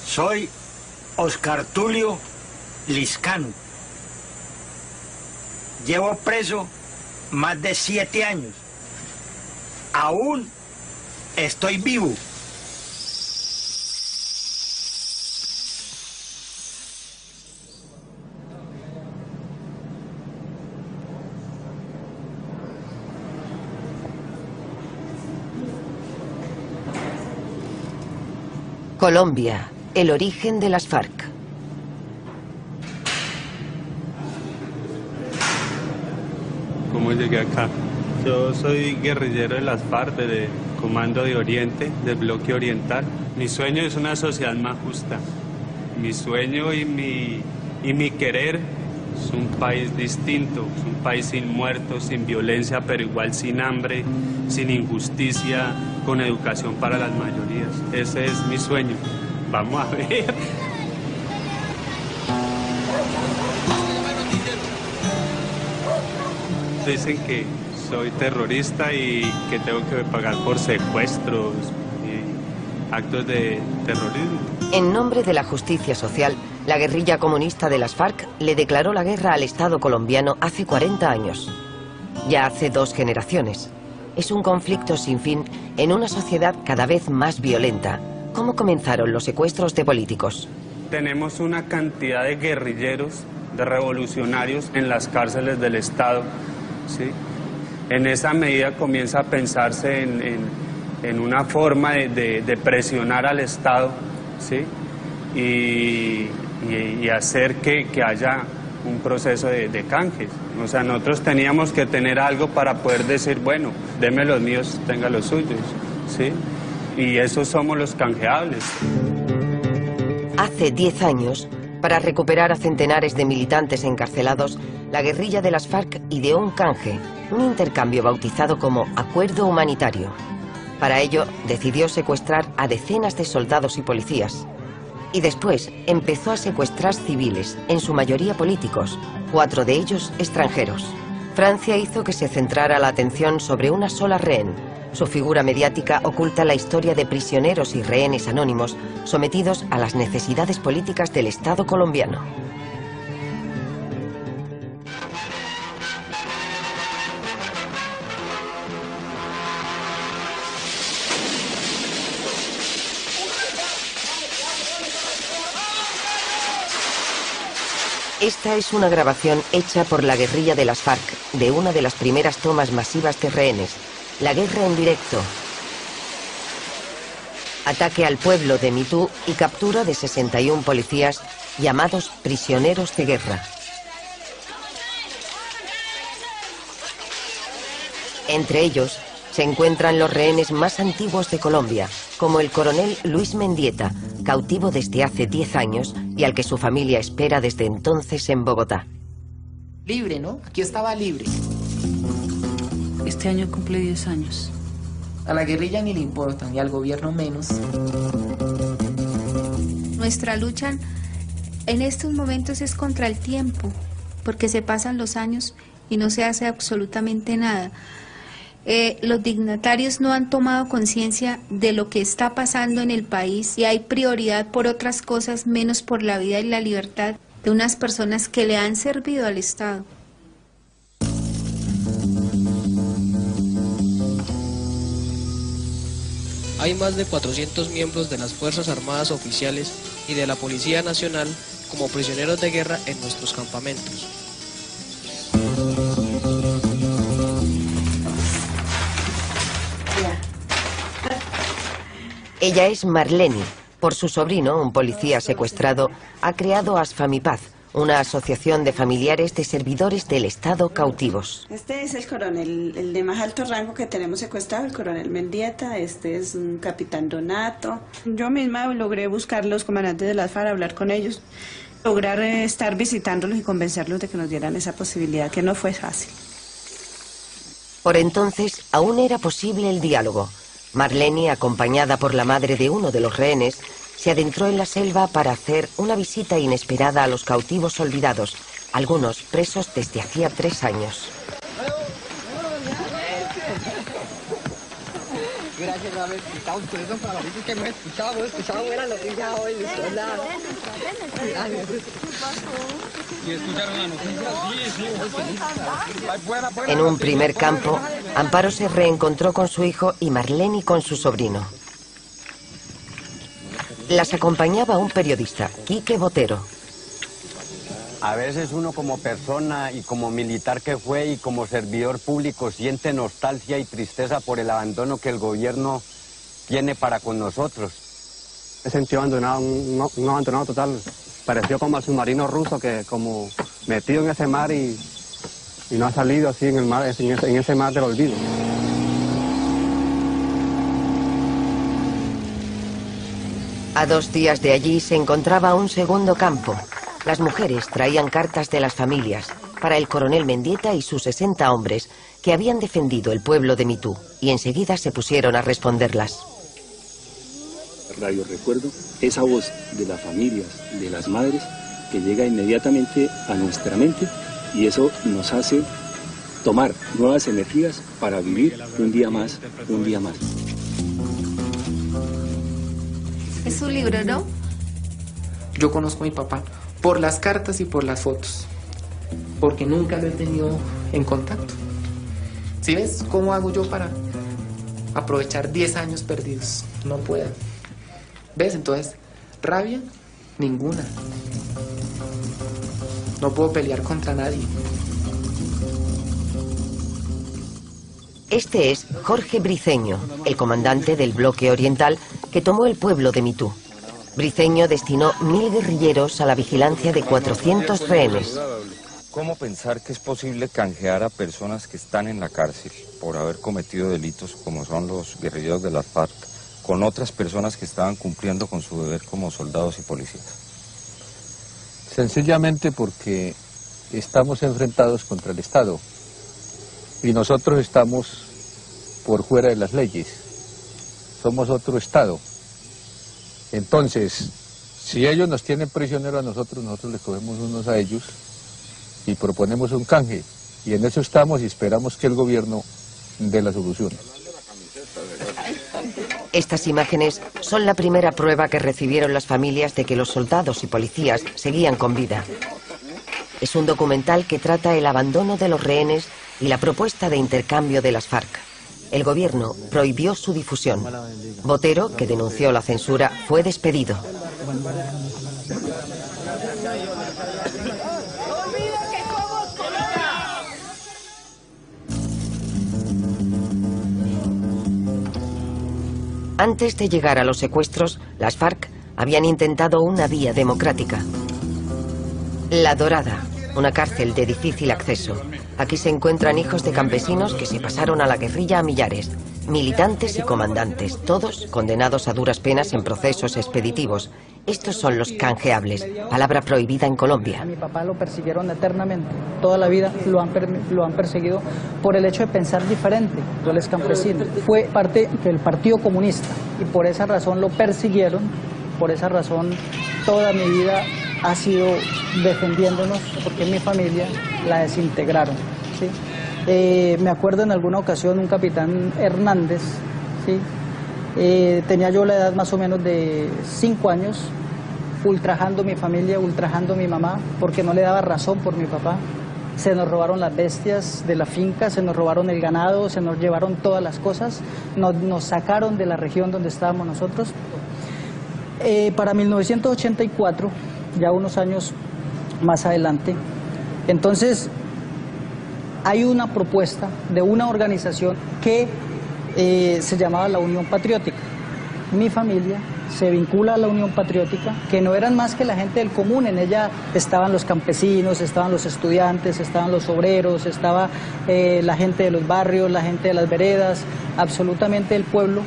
Soy Oscar Tulio Liscano. Llevo preso más de 7 años. Aún estoy vivo. Colombia, el origen de las FARC. ¿Cómo llegué acá? Yo soy guerrillero de las FARC, del Comando de Oriente, del Bloque Oriental. Mi sueño es una sociedad más justa. Mi sueño y mi querer es un país distinto, es un país sin muertos, sin violencia, pero igual sin hambre, sin injusticia, con educación para las mayorías. Ese es mi sueño. Vamos a ver. Dicen que soy terrorista y que tengo que pagar por secuestros y actos de terrorismo. En nombre de la justicia social, la guerrilla comunista de las FARC le declaró la guerra al Estado colombiano hace 40 años. Ya hace 2 generaciones. Es un conflicto sin fin en una sociedad cada vez más violenta. ¿Cómo comenzaron los secuestros de políticos? Tenemos una cantidad de guerrilleros, de revolucionarios en las cárceles del Estado, ¿sí? En esa medida comienza a pensarse en una forma de presionar al Estado, ¿sí? Y hacer que haya un proceso de canjes. O sea, nosotros teníamos que tener algo para poder decir, bueno, deme los míos, tenga los suyos, ¿sí? Y esos somos los canjeables. Hace 10 años, para recuperar a centenares de militantes encarcelados, la guerrilla de las FARC ideó un canje, un intercambio bautizado como Acuerdo Humanitario. Para ello, decidió secuestrar a decenas de soldados y policías. Y después empezó a secuestrar civiles, en su mayoría políticos, 4 de ellos extranjeros. Francia hizo que se centrara la atención sobre una sola rehén. Su figura mediática oculta la historia de prisioneros y rehenes anónimos sometidos a las necesidades políticas del Estado colombiano. Esta es una grabación hecha por la guerrilla de las FARC de una de las primeras tomas masivas de rehenes, la guerra en directo. Ataque al pueblo de Mitú y captura de 61 policías llamados prisioneros de guerra. Entre ellos se encuentran los rehenes más antiguos de Colombia, como el coronel Luis Mendieta, cautivo desde hace 10 años y al que su familia espera desde entonces en Bogotá. Libre, ¿no? Aquí estaba libre. Este año cumple 10 años. A la guerrilla ni le importan y al gobierno menos. Nuestra lucha en estos momentos es contra el tiempo, porque se pasan los años y no se hace absolutamente nada. Los dignatarios no han tomado conciencia de lo que está pasando en el país y hay prioridad por otras cosas menos por la vida y la libertad de unas personas que le han servido al Estado. Hay más de 400 miembros de las Fuerzas Armadas oficiales y de la Policía Nacional como prisioneros de guerra en nuestros campamentos. Ella es Marleni. Por su sobrino, un policía secuestrado, ha creado Asfamipaz, una asociación de familiares de servidores del Estado cautivos. Este es el coronel, el de más alto rango que tenemos secuestrado, el coronel Mendieta. Este es un capitán Donato. Yo misma logré buscar los comandantes de las FARC, hablar con ellos, lograr estar visitándolos y convencerlos de que nos dieran esa posibilidad, que no fue fácil. Por entonces, aún era posible el diálogo. Marleni, acompañada por la madre de uno de los rehenes, se adentró en la selva para hacer una visita inesperada a los cautivos olvidados, algunos presos desde hacía 3 años. Gracias. En un primer campo, Amparo se reencontró con su hijo y Marlene con su sobrino. Las acompañaba un periodista, Quique Botero. A veces uno como persona y como militar que fue y como servidor público siente nostalgia y tristeza por el abandono que el gobierno tiene para con nosotros. Me sentí abandonado, un abandonado total. Pareció como el submarino ruso que como metido en ese mar y no ha salido así en el mar, en ese mar del olvido. A 2 días de allí se encontraba un segundo campo. Las mujeres traían cartas de las familias para el coronel Mendieta y sus 60 hombres que habían defendido el pueblo de Mitú y enseguida se pusieron a responderlas. Radio Recuerdo, esa voz de las familias, de las madres, que llega inmediatamente a nuestra mente y eso nos hace tomar nuevas energías para vivir un día más, un día más. Es un libro, ¿no? Yo conozco a mi papá por las cartas y por las fotos, porque nunca lo he tenido en contacto. ¿Sí ves cómo hago yo para aprovechar 10 años perdidos? No puedo. ¿Ves? Entonces, rabia, ninguna. No puedo pelear contra nadie. Este es Jorge Briceño, el comandante del bloque oriental que tomó el pueblo de Mitú. Briceño destinó 1000 guerrilleros a la vigilancia de 400 rehenes. ¿Cómo pensar que es posible canjear a personas que están en la cárcel por haber cometido delitos como son los guerrilleros de las FARC con otras personas que estaban cumpliendo con su deber como soldados y policías? Sencillamente porque estamos enfrentados contra el Estado y nosotros estamos por fuera de las leyes. Somos otro Estado. Entonces, si ellos nos tienen prisioneros a nosotros, nosotros les cogemos unos a ellos y proponemos un canje. Y en eso estamos y esperamos que el gobierno dé la solución. Estas imágenes son la primera prueba que recibieron las familias de que los soldados y policías seguían con vida. Es un documental que trata el abandono de los rehenes y la propuesta de intercambio de las FARC. El gobierno prohibió su difusión. Botero, que denunció la censura, fue despedido. Antes de llegar a los secuestros, las FARC habían intentado una vía democrática. La Dorada, una cárcel de difícil acceso. Aquí se encuentran hijos de campesinos que se pasaron a la guerrilla a millares, militantes y comandantes, todos condenados a duras penas en procesos expeditivos. Estos son los canjeables, palabra prohibida en Colombia. A mi papá lo persiguieron eternamente, toda la vida lo han perseguido por el hecho de pensar diferente. Él es campesino, fue parte del Partido Comunista y por esa razón lo persiguieron, por esa razón toda mi vida ha sido defendiéndonos, porque mi familia la desintegraron, ¿sí? Me acuerdo en alguna ocasión un capitán Hernández, ¿sí? Tenía yo la edad más o menos de 5 años, ultrajando mi familia, ultrajando a mi mamá, porque no le daba razón por mi papá. Se nos robaron las bestias de la finca, se nos robaron el ganado, se nos llevaron todas las cosas, nos sacaron de la región donde estábamos nosotros. Para 1984, ya unos años más adelante, entonces hay una propuesta de una organización que se llamaba la Unión Patriótica. Mi familia se vincula a la Unión Patriótica, que no eran más que la gente del común. En ella estaban los campesinos, estaban los estudiantes, estaban los obreros, estaba la gente de los barrios, la gente de las veredas, absolutamente el pueblo.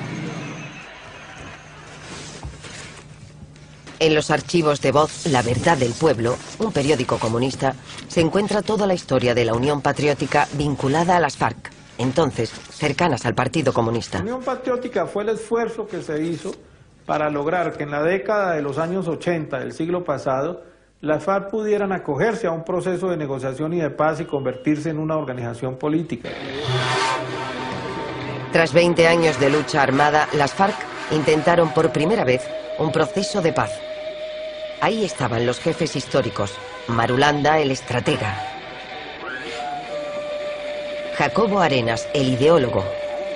En los archivos de Voz, La Verdad del Pueblo, un periódico comunista, se encuentra toda la historia de la Unión Patriótica vinculada a las FARC, entonces cercanas al Partido Comunista. La Unión Patriótica fue el esfuerzo que se hizo para lograr que en la década de los años 80 del siglo pasado, las FARC pudieran acogerse a un proceso de negociación y de paz y convertirse en una organización política. Tras 20 años de lucha armada, las FARC intentaron por primera vez un proceso de paz. Ahí estaban los jefes históricos, Marulanda, el estratega, Jacobo Arenas, el ideólogo,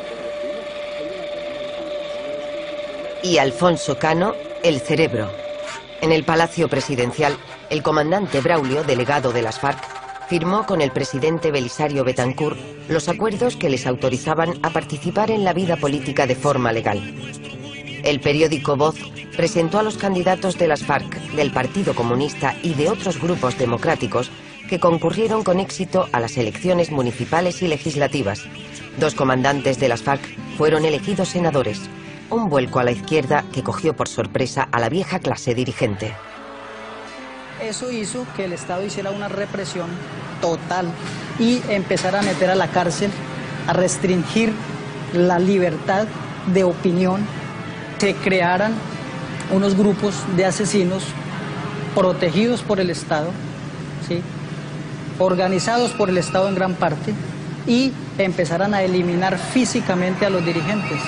y Alfonso Cano, el cerebro. En el Palacio Presidencial, el comandante Braulio, delegado de las FARC, firmó con el presidente Belisario Betancur los acuerdos que les autorizaban a participar en la vida política de forma legal. El periódico Voz presentó a los candidatos de las FARC, del Partido Comunista y de otros grupos democráticos que concurrieron con éxito a las elecciones municipales y legislativas. 2 comandantes de las FARC fueron elegidos senadores, un vuelco a la izquierda que cogió por sorpresa a la vieja clase dirigente. Eso hizo que el Estado hiciera una represión total y empezara a meter a la cárcel, a restringir la libertad de opinión, se crearan unos grupos de asesinos protegidos por el Estado, ¿sí?, organizados por el Estado en gran parte, y empezaran a eliminar físicamente a los dirigentes.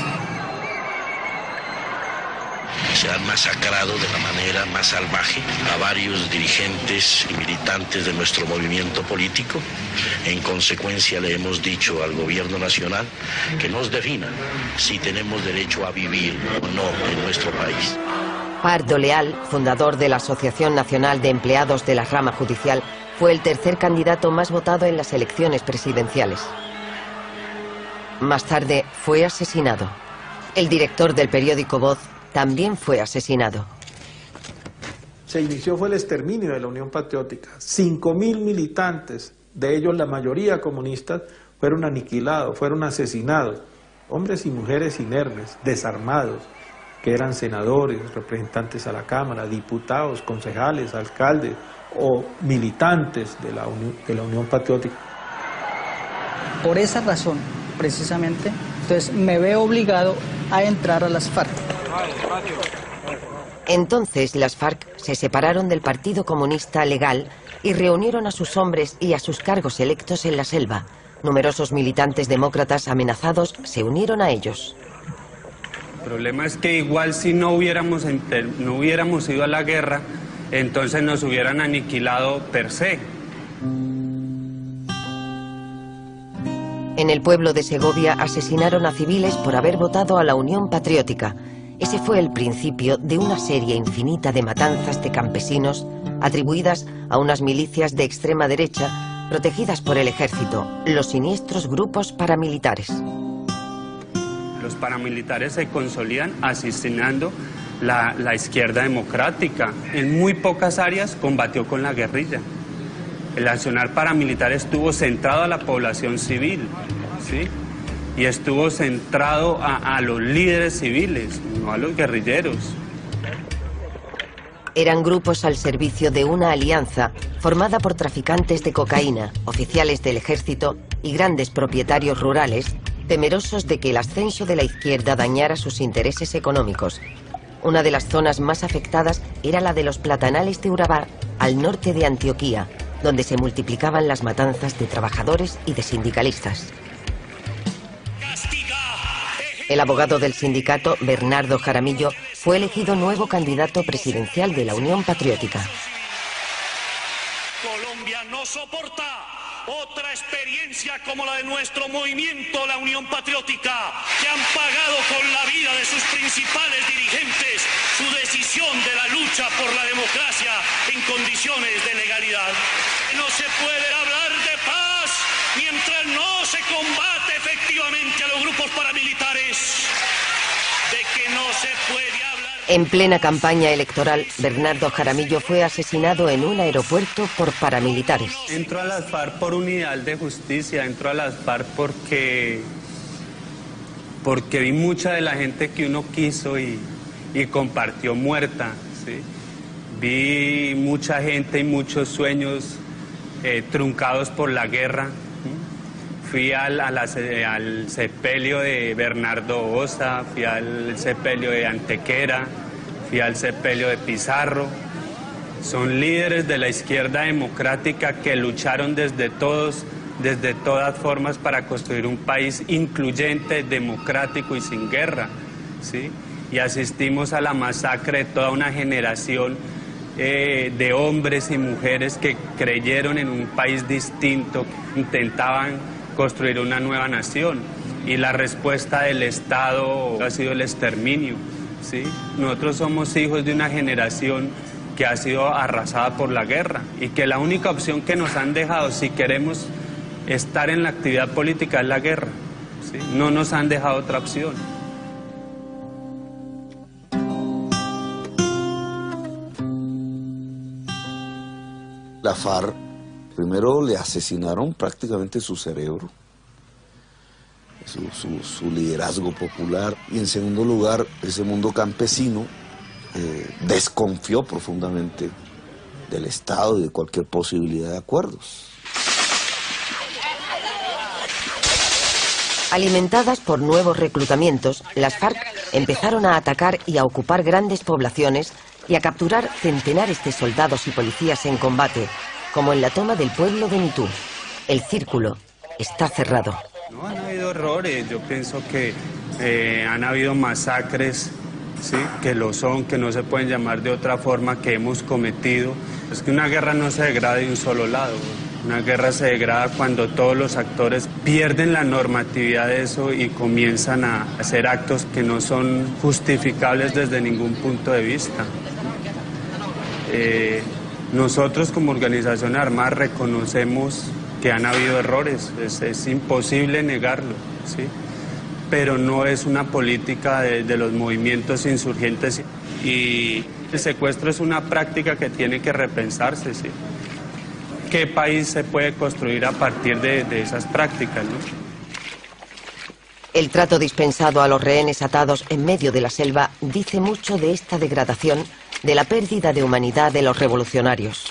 Se han masacrado de la manera más salvaje a varios dirigentes y militantes de nuestro movimiento político. En consecuencia, le hemos dicho al gobierno nacional que nos defina si tenemos derecho a vivir o no en nuestro país. Pardo Leal, fundador de la Asociación Nacional de Empleados de la Rama Judicial, fue el tercer candidato más votado en las elecciones presidenciales. Más tarde fue asesinado. El director del periódico Voz también fue asesinado. Se inició fue el exterminio de la Unión Patriótica. 5.000 militantes, de ellos la mayoría comunistas, fueron aniquilados, fueron asesinados. Hombres y mujeres inermes, desarmados, que eran senadores, representantes a la Cámara, diputados, concejales, alcaldes o militantes de la Unión Patriótica. Por esa razón, precisamente, entonces me veo obligado a entrar a las FARC. Entonces las FARC se separaron del Partido Comunista Legal y reunieron a sus hombres y a sus cargos electos en la selva. Numerosos militantes demócratas amenazados se unieron a ellos. El problema es que igual si no hubiéramos ido a la guerra, entonces nos hubieran aniquilado per se. En el pueblo de Segovia asesinaron a civiles por haber votado a la Unión Patriótica. Ese fue el principio de una serie infinita de matanzas de campesinos atribuidas a unas milicias de extrema derecha protegidas por el ejército, los siniestros grupos paramilitares. Los paramilitares se consolidan asesinando la izquierda democrática. En muy pocas áreas combatió con la guerrilla. El accionar paramilitar estuvo centrado a la población civil, ¿sí?, y estuvo centrado a los líderes civiles, no a los guerrilleros. Eran grupos al servicio de una alianza formada por traficantes de cocaína, oficiales del ejército y grandes propietarios rurales, temerosos de que el ascenso de la izquierda dañara sus intereses económicos. Una de las zonas más afectadas era la de los platanales de Urabá, al norte de Antioquía, donde se multiplicaban las matanzas de trabajadores y de sindicalistas. El abogado del sindicato, Bernardo Jaramillo, fue elegido nuevo candidato presidencial de la Unión Patriótica. Colombia no soporta otra experiencia como la de nuestro movimiento, la Unión Patriótica, que han pagado con la vida de sus principales dirigentes su decisión de la lucha por la democracia en condiciones de legalidad. No se puede hablar de paz mientras no se combate efectivamente a los grupos paramilitares. De que no se puede hablar... En plena campaña electoral, Bernardo Jaramillo fue asesinado en un aeropuerto por paramilitares. Entró a las FARC por un ideal de justicia, entró a las FARC porque vi mucha de la gente que uno quiso y compartió muerta, ¿sí? Vi mucha gente y muchos sueños truncados por la guerra. Fui al sepelio de Bernardo Osa, fui al sepelio de Antequera, fui al sepelio de Pizarro. Son líderes de la izquierda democrática que lucharon desde todos desde todas formas para construir un país incluyente, democrático y sin guerra, ¿sí? Y asistimos a la masacre de toda una generación de hombres y mujeres que creyeron en un país distinto, intentaban construir una nueva nación, y la respuesta del Estado ha sido el exterminio, ¿sí? Nosotros somos hijos de una generación que ha sido arrasada por la guerra, y que la única opción que nos han dejado, si queremos estar en la actividad política, es la guerra, ¿sí? No nos han dejado otra opción. La FARC, primero le asesinaron prácticamente su cerebro, su liderazgo popular, y en segundo lugar, ese mundo campesino desconfió profundamente del Estado y de cualquier posibilidad de acuerdos. Alimentadas por nuevos reclutamientos, las FARC empezaron a atacar y a ocupar grandes poblaciones y a capturar centenares de soldados y policías en combate, como en la toma del pueblo de Mitú. El círculo está cerrado. No, han habido errores, yo pienso que han habido masacres, ¿sí? Que lo son, que no se pueden llamar de otra forma, que hemos cometido. Es que una guerra no se degrada de un solo lado. Una guerra se degrada cuando todos los actores pierden la normatividad de eso y comienzan a hacer actos que no son justificables desde ningún punto de vista. Nosotros como organización armada reconocemos que han habido errores, es imposible negarlo, ¿sí? Pero no es una política de los movimientos insurgentes, y el secuestro es una práctica que tiene que repensarse, ¿sí? ¿Qué país se puede construir a partir de esas prácticas, no? El trato dispensado a los rehenes atados en medio de la selva dice mucho de esta degradación, de la pérdida de humanidad de los revolucionarios.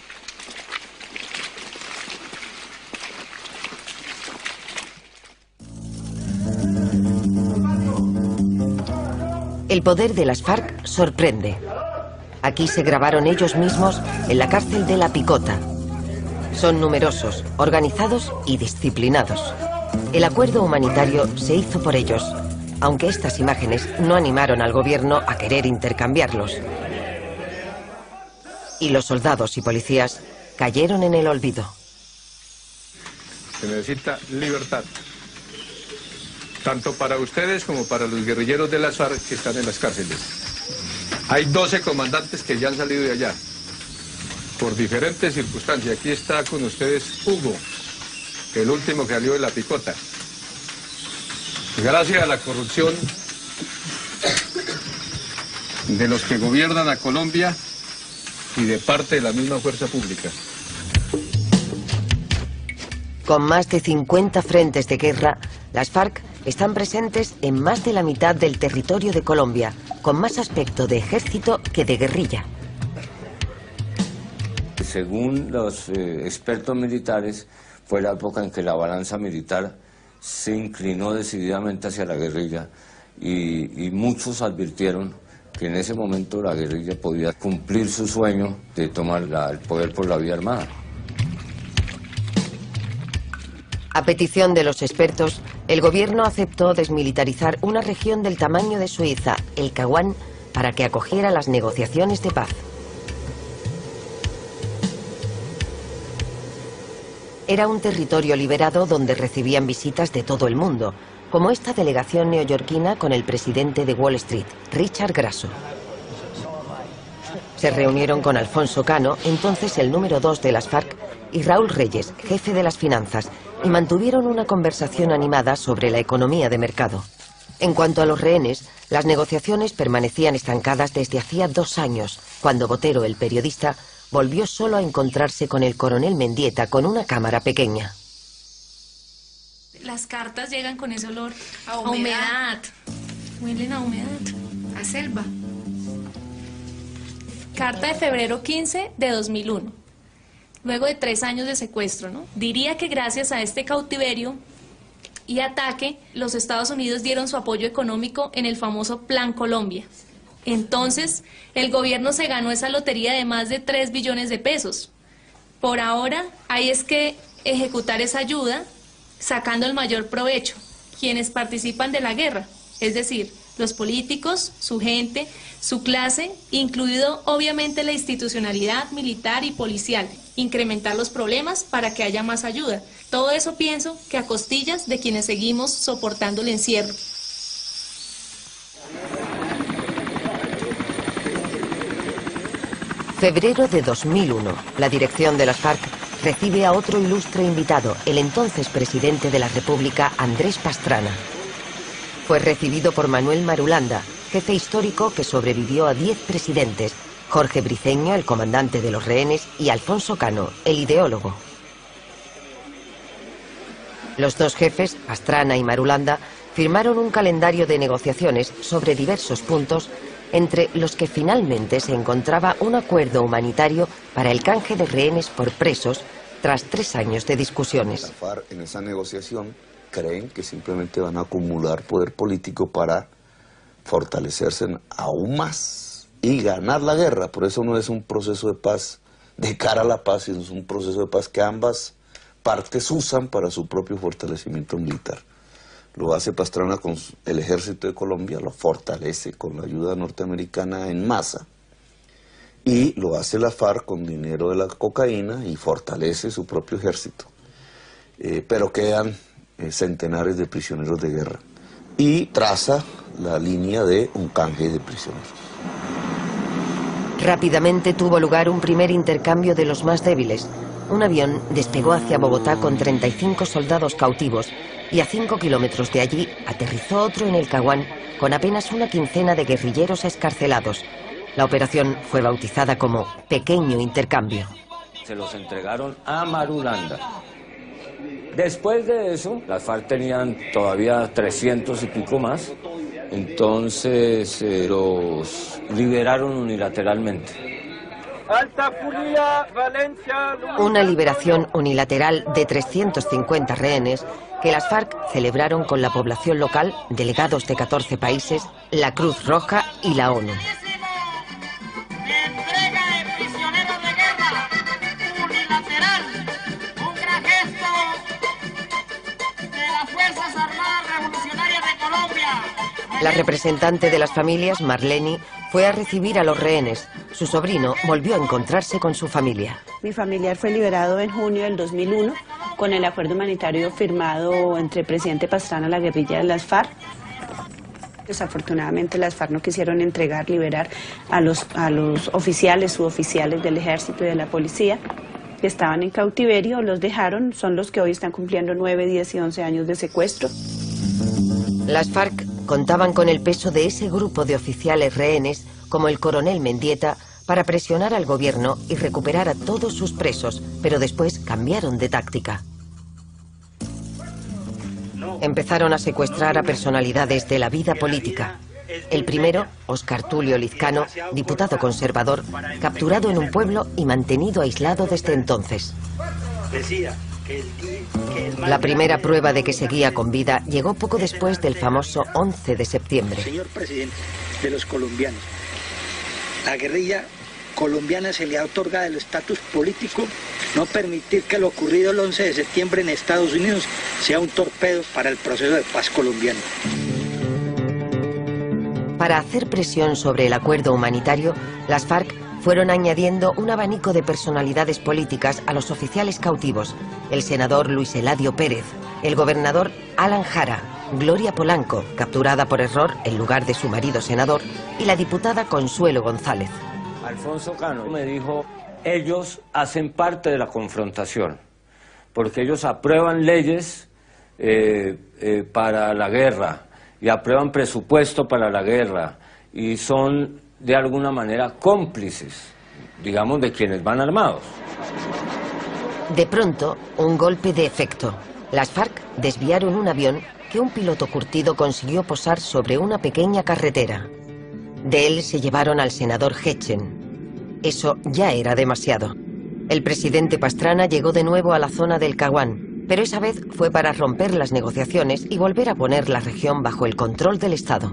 El poder de las FARC sorprende. Aquí se grabaron ellos mismos en la cárcel de La Picota. Son numerosos, organizados y disciplinados. El acuerdo humanitario se hizo por ellos, aunque estas imágenes no animaron al gobierno a querer intercambiarlos. Y los soldados y policías cayeron en el olvido. Se necesita libertad, tanto para ustedes como para los guerrilleros de las FARC que están en las cárceles. Hay 12 comandantes que ya han salido de allá, por diferentes circunstancias. Aquí está con ustedes Hugo, el último que salió de La Picota. Gracias a la corrupción de los que gobiernan a Colombia y de parte de la misma fuerza pública. Con más de 50 frentes de guerra, las FARC están presentes en más de la mitad del territorio de Colombia, con más aspecto de ejército que de guerrilla. Según los expertos militares, fue la época en que la balanza militar se inclinó decididamente hacia la guerrilla, y muchos advirtieron que en ese momento la guerrilla podía cumplir su sueño de tomar el poder por la vía armada. A petición de los expertos, el gobierno aceptó desmilitarizar una región del tamaño de Suiza, el Caguán, para que acogiera las negociaciones de paz. Era un territorio liberado donde recibían visitas de todo el mundo, como esta delegación neoyorquina con el presidente de Wall Street, Richard Grasso. Se reunieron con Alfonso Cano, entonces el número 2 de las FARC, y Raúl Reyes, jefe de las finanzas, y mantuvieron una conversación animada sobre la economía de mercado. En cuanto a los rehenes, las negociaciones permanecían estancadas desde hacía 2 años, cuando Botero, el periodista, volvió solo a encontrarse con el coronel Mendieta con una cámara pequeña. Las cartas llegan con ese olor a humedad. Huelen a humedad. A selva. Carta de febrero 15 de 2001. Luego de 3 años de secuestro, ¿no? Diría que gracias a este cautiverio y ataque, los Estados Unidos dieron su apoyo económico en el famoso Plan Colombia. Entonces, el gobierno se ganó esa lotería de más de 3 billones de pesos. Por ahora, ahí es que ejecutar esa ayuda sacando el mayor provecho, quienes participan de la guerra, es decir, los políticos, su gente, su clase, incluido obviamente la institucionalidad militar y policial, incrementar los problemas para que haya más ayuda. Todo eso pienso que a costillas de quienes seguimos soportando el encierro. Febrero de 2001, la dirección de las FARC recibe a otro ilustre invitado, el entonces presidente de la República, Andrés Pastrana. Fue recibido por Manuel Marulanda, jefe histórico que sobrevivió a 10 presidentes, Jorge Briceño, el comandante de los rehenes, y Alfonso Cano, el ideólogo. Los dos jefes, Pastrana y Marulanda, firmaron un calendario de negociaciones sobre diversos puntos, entre los que finalmente se encontraba un acuerdo humanitario para el canje de rehenes por presos tras 3 años de discusiones. La FARC en esa negociación creen que simplemente van a acumular poder político para fortalecerse aún más y ganar la guerra. Por eso no es un proceso de paz de cara a la paz, sino es un proceso de paz que ambas partes usan para su propio fortalecimiento militar. Lo hace Pastrana con el ejército de Colombia, lo fortalece con la ayuda norteamericana en masa, y lo hace la FARC con dinero de la cocaína y fortalece su propio ejército. Pero quedan centenares de prisioneros de guerra y traza la línea de un canje de prisioneros. Rápidamente tuvo lugar un primer intercambio de los más débiles. Un avión despegó hacia Bogotá con 35 soldados cautivos y a 5 kilómetros de allí aterrizó otro en el Caguán con apenas una quincena de guerrilleros excarcelados. La operación fue bautizada como Pequeño Intercambio. Se los entregaron a Marulanda. Después de eso, las FARC tenían todavía 300 y pico más, entonces los liberaron unilateralmente. Alta Fulia, Valencia... Una liberación unilateral de 350 rehenes que las FARC celebraron con la población local, delegados de 14 países, la Cruz Roja y la ONU. Entrega de prisioneros de guerra unilateral, un gran gesto de las Fuerzas Armadas Revolucionarias de Colombia. La representante de las familias, Marleni, fue a recibir a los rehenes. Su sobrino volvió a encontrarse con su familia. Mi familiar fue liberado en junio del 2001 con el acuerdo humanitario firmado entre el presidente Pastrana y la guerrilla de las FARC. Desafortunadamente las FARC no quisieron liberar a los oficiales, suboficiales del ejército y de la policía que estaban en cautiverio, los dejaron, son los que hoy están cumpliendo 9, 10 y 11 años de secuestro. Las FARC contaban con el peso de ese grupo de oficiales rehenes, como el coronel Mendieta, para presionar al gobierno y recuperar a todos sus presos, pero después cambiaron de táctica. Empezaron a secuestrar a personalidades de la vida política. El primero, Óscar Tulio Lizcano, diputado conservador, capturado en un pueblo y mantenido aislado desde entonces. La primera prueba de que seguía con vida llegó poco después del famoso 11 de septiembre. Señor presidente de los colombianos, la guerrilla colombiana se le ha otorgado el estatus político, no permitir que lo ocurrido el 11 de septiembre en Estados Unidos sea un torpedo para el proceso de paz colombiano. Para hacer presión sobre el acuerdo humanitario, las FARC fueron añadiendo un abanico de personalidades políticas a los oficiales cautivos: el senador Luis Eladio Pérez, el gobernador Alan Jara, Gloria Polanco, capturada por error en lugar de su marido senador, y la diputada Consuelo González. Alfonso Cano me dijo, ellos hacen parte de la confrontación, porque ellos aprueban leyes para la guerra, y aprueban presupuesto para la guerra, y son de alguna manera cómplices, digamos, de quienes van armados. De pronto, un golpe de efecto. Las FARC desviaron un avión que un piloto curtido consiguió posar sobre una pequeña carretera. De él se llevaron al senador Hechen. Eso ya era demasiado. El presidente Pastrana llegó de nuevo a la zona del Caguán, pero esa vez fue para romper las negociaciones y volver a poner la región bajo el control del Estado.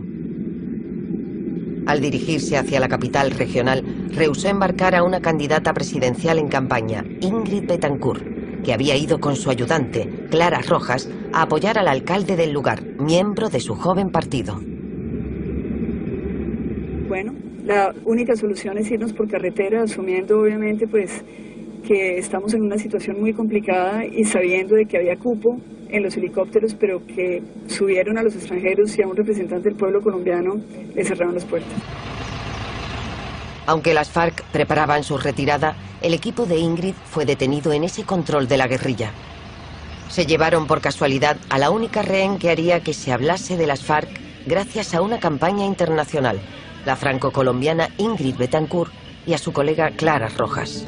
Al dirigirse hacia la capital regional, rehusó embarcar a una candidata presidencial en campaña, Ingrid Betancourt, que había ido con su ayudante, Clara Rojas, a apoyar al alcalde del lugar, miembro de su joven partido. Bueno, la única solución es irnos por carretera, asumiendo obviamente pues que estamos en una situación muy complicada y sabiendo de que había cupo en los helicópteros, pero que subieron a los extranjeros y a un representante del pueblo colombiano le cerraron las puertas. Aunque las FARC preparaban su retirada, el equipo de Ingrid fue detenido en ese control de la guerrilla. Se llevaron por casualidad a la única rehén que haría que se hablase de las FARC gracias a una campaña internacional, la franco-colombiana Ingrid Betancourt y a su colega Clara Rojas.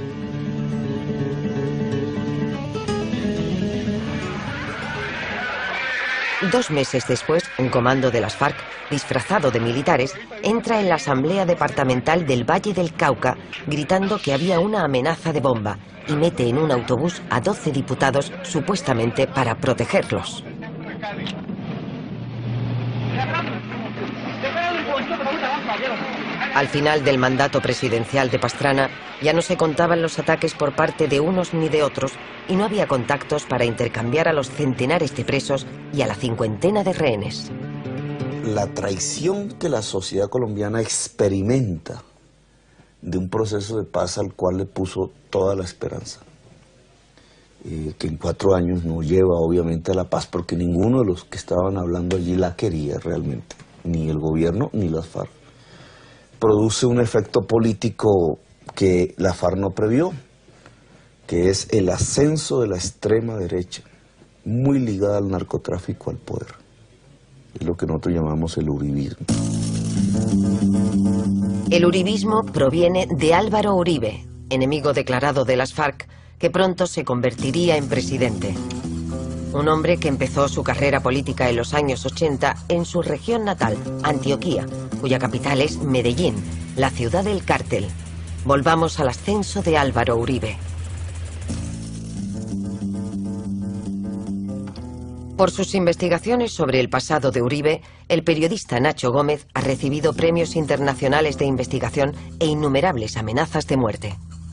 Dos meses después, un comando de las FARC, disfrazado de militares, entra en la Asamblea Departamental del Valle del Cauca gritando que había una amenaza de bomba y mete en un autobús a 12 diputados supuestamente para protegerlos. Al final del mandato presidencial de Pastrana ya no se contaban los ataques por parte de unos ni de otros y no había contactos para intercambiar a los centenares de presos y a la cincuentena de rehenes. La traición que la sociedad colombiana experimenta de un proceso de paz al cual le puso toda la esperanza, que en 4 años no lleva obviamente a la paz porque ninguno de los que estaban hablando allí la quería realmente, ni el gobierno ni las FARC. Produce un efecto político que la FARC no previó, que es el ascenso de la extrema derecha, muy ligada al narcotráfico, al poder. Es lo que nosotros llamamos el uribismo. El uribismo proviene de Álvaro Uribe, enemigo declarado de las FARC, que pronto se convertiría en presidente. Un hombre que empezó su carrera política en los años 80 en su región natal, Antioquia, cuya capital es Medellín, la ciudad del cártel. Volvamos al ascenso de Álvaro Uribe. Por sus investigaciones sobre el pasado de Uribe, el periodista Nacho Gómez ha recibido premios internacionales de investigación e innumerables amenazas de muerte.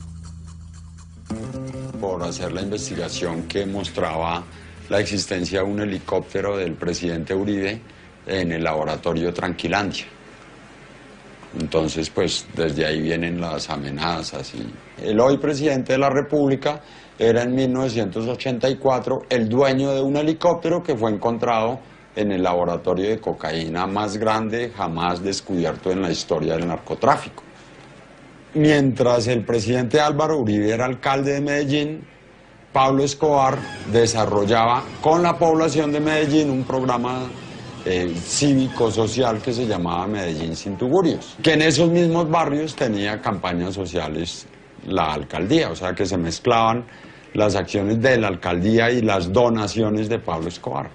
Por hacer la investigación que mostraba la existencia de un helicóptero del presidente Uribe en el laboratorio Tranquilandia. Entonces, pues, desde ahí vienen las amenazas. Y el hoy presidente de la República era en 1984 el dueño de un helicóptero que fue encontrado en el laboratorio de cocaína más grande jamás descubierto en la historia del narcotráfico. Mientras el presidente Álvaro Uribe era alcalde de Medellín, Pablo Escobar desarrollaba con la población de Medellín un programa cívico-social que se llamaba Medellín sin tugurios, que en esos mismos barrios tenía campañas sociales la alcaldía, o sea que se mezclaban las acciones de la alcaldía y las donaciones de Pablo Escobar.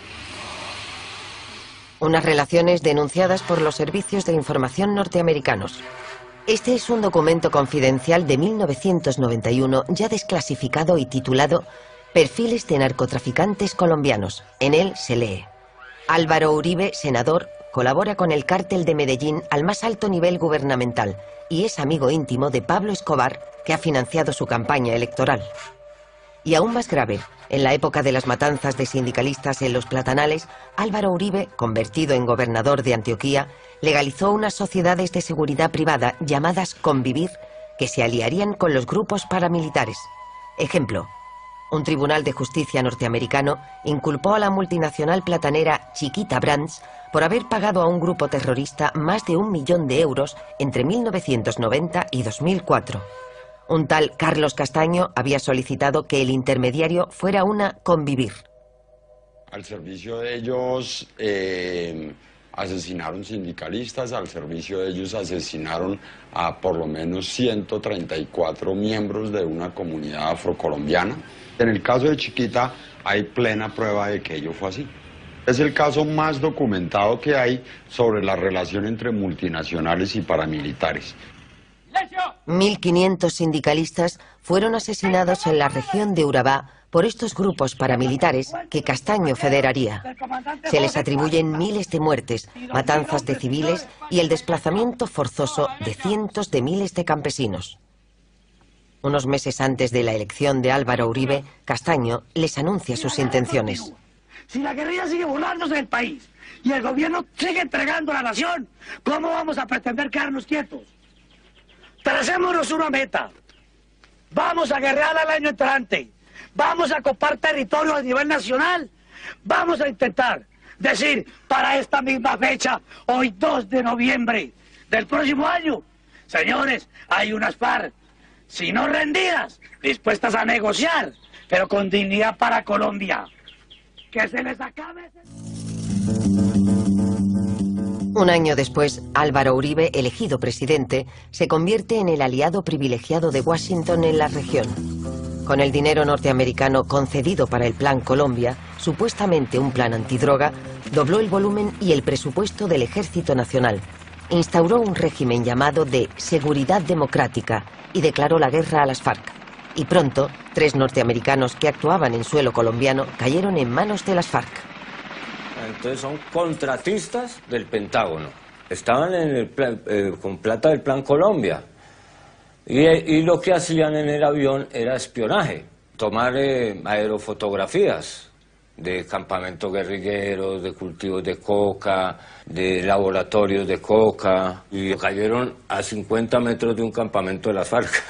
Unas relaciones denunciadas por los servicios de información norteamericanos. Este es un documento confidencial de 1991 ya desclasificado y titulado Perfiles de narcotraficantes colombianos. En él se lee: Álvaro Uribe, senador, colabora con el cártel de Medellín al más alto nivel gubernamental y es amigo íntimo de Pablo Escobar, que ha financiado su campaña electoral. Y aún más grave, en la época de las matanzas de sindicalistas en los Platanales, Álvaro Uribe, convertido en gobernador de Antioquia, legalizó unas sociedades de seguridad privada llamadas Convivir, que se aliarían con los grupos paramilitares. Ejemplo: un tribunal de justicia norteamericano inculpó a la multinacional platanera Chiquita Brands por haber pagado a un grupo terrorista más de 1 millón de euros entre 1990 y 2004. Un tal Carlos Castaño había solicitado que el intermediario fuera una Convivir. Al servicio de ellos asesinaron sindicalistas, al servicio de ellos asesinaron a por lo menos 134 miembros de una comunidad afrocolombiana. En el caso de Chiquita hay plena prueba de que ello fue así. Es el caso más documentado que hay sobre la relación entre multinacionales y paramilitares. 1.500 sindicalistas fueron asesinados en la región de Urabá por estos grupos paramilitares que Castaño federaría. Se les atribuyen miles de muertes, matanzas de civiles y el desplazamiento forzoso de cientos de miles de campesinos. Unos meses antes de la elección de Álvaro Uribe, Castaño les anuncia sus intenciones. Si la guerrilla sigue burlándose del país y el gobierno sigue entregando a la nación, ¿cómo vamos a pretender quedarnos quietos? Tracémonos una meta. Vamos a guerrear al año entrante. Vamos a copar territorio a nivel nacional. Vamos a intentar decir para esta misma fecha, hoy 2 de noviembre del próximo año, señores, hay unas FARC, si no rendidas, dispuestas a negociar, pero con dignidad para Colombia. Que se les acabe. Un año después, Álvaro Uribe, elegido presidente, se convierte en el aliado privilegiado de Washington en la región. Con el dinero norteamericano concedido para el Plan Colombia, supuestamente un plan antidroga, dobló el volumen y el presupuesto del Ejército Nacional, instauró un régimen llamado de Seguridad Democrática y declaró la guerra a las FARC. Y pronto, 3 norteamericanos que actuaban en suelo colombiano cayeron en manos de las FARC. Entonces son contratistas del Pentágono. Estaban en el con plata del Plan Colombia. Y lo que hacían en el avión era espionaje, tomar aerofotografías de campamentos guerrilleros, de cultivos de coca, de laboratorios de coca, y cayeron a 50 metros de un campamento de las FARC.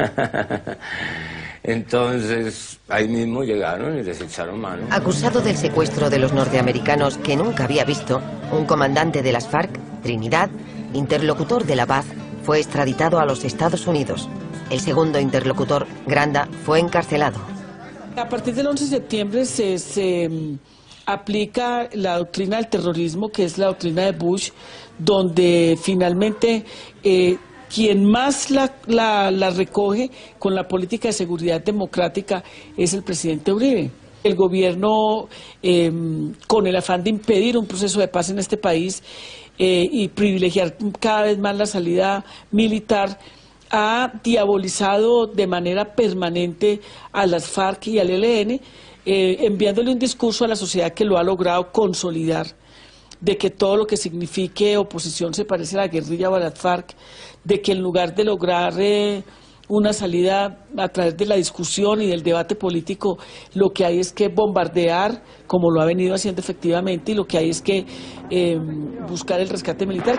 Entonces, ahí mismo llegaron y les echaron mano. Acusado del secuestro de los norteamericanos que nunca había visto, un comandante de las FARC, Trinidad, interlocutor de la paz, fue extraditado a los Estados Unidos. El segundo interlocutor, Granda, fue encarcelado. A partir del 11 de septiembre se aplica la doctrina del terrorismo, que es la doctrina de Bush, donde finalmente quien más la recoge con la política de seguridad democrática es el presidente Uribe. El gobierno, con el afán de impedir un proceso de paz en este país y privilegiar cada vez más la salida militar, ha diabolizado de manera permanente a las FARC y al ELN, enviándole un discurso a la sociedad que lo ha logrado consolidar, de que todo lo que signifique oposición se parece a la guerrilla o a las FARC, de que en lugar de lograr una salida a través de la discusión y del debate político, lo que hay es que bombardear, como lo ha venido haciendo efectivamente, y lo que hay es que buscar el rescate militar.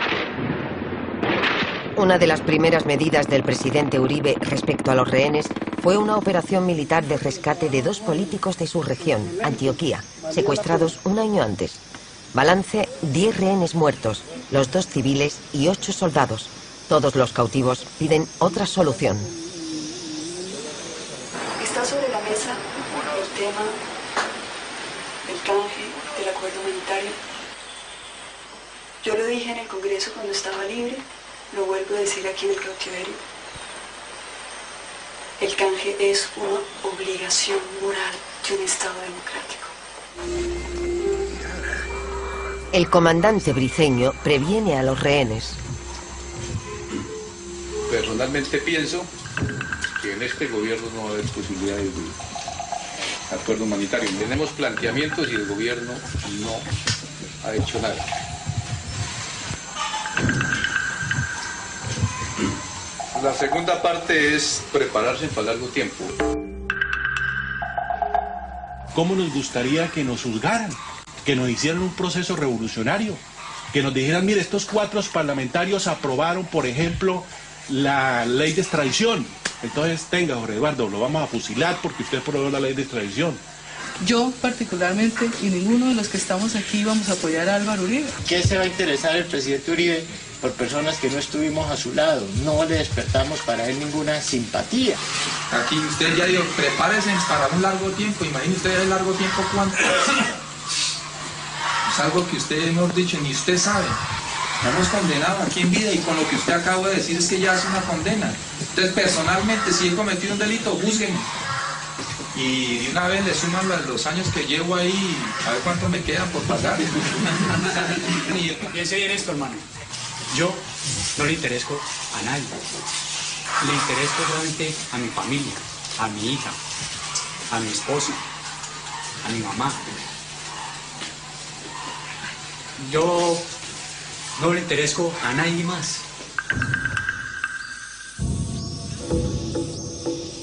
Una de las primeras medidas del presidente Uribe respecto a los rehenes fue una operación militar de rescate de 2 políticos de su región, Antioquía, secuestrados un año antes. Balance: 10 rehenes muertos, los 2 civiles y 8 soldados. Todos los cautivos piden otra solución. Está sobre la mesa el tema del canje, del acuerdo humanitario. Yo lo dije en el Congreso cuando estaba libre, lo vuelvo a decir aquí en el cautiverio. El canje es una obligación moral de un Estado democrático. El comandante Briceño previene a los rehenes. Personalmente pienso que en este gobierno no va a haber posibilidades de acuerdo humanitario. Tenemos planteamientos y el gobierno no ha hecho nada. La segunda parte es prepararse para largo tiempo. ¿Cómo nos gustaría que nos juzgaran? Que nos hicieran un proceso revolucionario. Que nos dijeran, mire, estos 4 parlamentarios aprobaron, por ejemplo, la ley de extradición. Entonces, tenga, Jorge Eduardo, lo vamos a fusilar porque usted aprobó la ley de extradición. Yo particularmente y ninguno de los que estamos aquí vamos a apoyar a Álvaro Uribe. ¿Qué se va a interesar el presidente Uribe por personas que no estuvimos a su lado? No le despertamos para él ninguna simpatía. Aquí usted ya dijo, prepárense para un largo tiempo. Imagínese usted el largo tiempo cuánto. Es algo que usted, hemos dicho, ni usted sabe. Hemos condenado aquí en vida y con lo que usted acaba de decir es que ya es una condena. Entonces, personalmente, si he cometido un delito, júzguenme. Y de una vez le suman los años que llevo ahí, a ver cuánto me quedan por pagar. Piense bien esto, hermano. Yo no le interesco a nadie. Le interesco solamente a mi familia, a mi hija, a mi esposa, a mi mamá. Yo no le interesco a nadie más.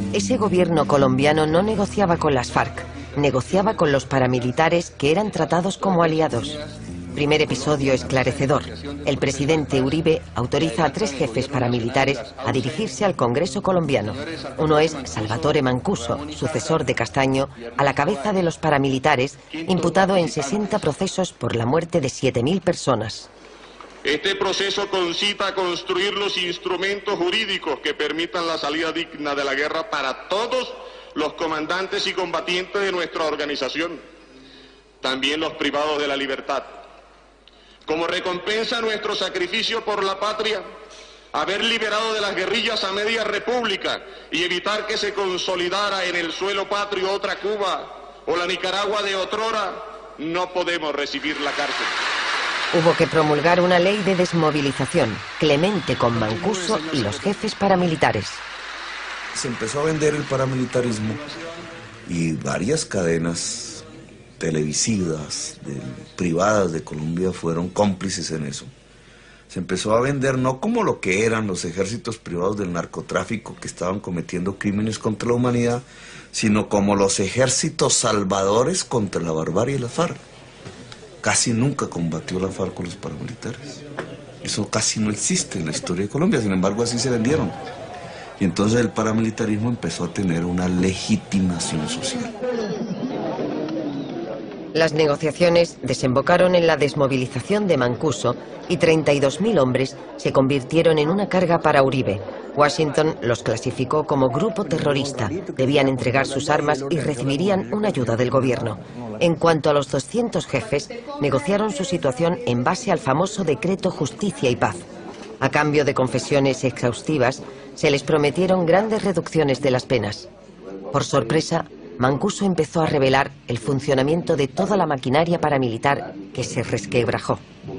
Ese gobierno colombiano no negociaba con las FARC, negociaba con los paramilitares que eran tratados como aliados. Primer episodio esclarecedor. El presidente Uribe autoriza a 3 jefes paramilitares a dirigirse al Congreso colombiano. Uno es Salvatore Mancuso, sucesor de Castaño, a la cabeza de los paramilitares, imputado en 60 procesos por la muerte de 7.000 personas. Este proceso concita a construir los instrumentos jurídicos que permitan la salida digna de la guerra para todos los comandantes y combatientes de nuestra organización, también los privados de la libertad. Como recompensa a nuestro sacrificio por la patria, haber liberado de las guerrillas a media república y evitar que se consolidara en el suelo patrio otra Cuba o la Nicaragua de otrora, no podemos recibir la cárcel. Hubo que promulgar una ley de desmovilización, clemente con Mancuso y los jefes paramilitares. Se empezó a vender el paramilitarismo y varias cadenas televisivas, privadas de Colombia fueron cómplices en eso. Se empezó a vender no como lo que eran los ejércitos privados del narcotráfico que estaban cometiendo crímenes contra la humanidad, sino como los ejércitos salvadores contra la barbarie de la FARC. Casi nunca combatió la FARC con los paramilitares. Eso casi no existe en la historia de Colombia, sin embargo así se vendieron. Y entonces el paramilitarismo empezó a tener una legitimación social. Las negociaciones desembocaron en la desmovilización de Mancuso y 32.000 hombres se convirtieron en una carga para Uribe. Washington los clasificó como grupo terrorista, debían entregar sus armas y recibirían una ayuda del gobierno. En cuanto a los 200 jefes, negociaron su situación en base al famoso decreto Justicia y Paz. A cambio de confesiones exhaustivas, se les prometieron grandes reducciones de las penas. Por sorpresa, Mancuso empezó a revelar el funcionamiento de toda la maquinaria paramilitar que se resquebrajó.